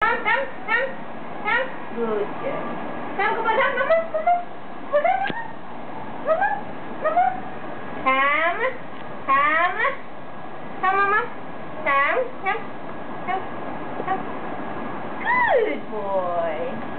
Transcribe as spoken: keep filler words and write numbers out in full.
come, come, come, come. Good girl. Come, come on, come, come on, come on. Come on, come on. Come on, come on. Come, come. Come, Mama. Come, come, come, come. Good boy.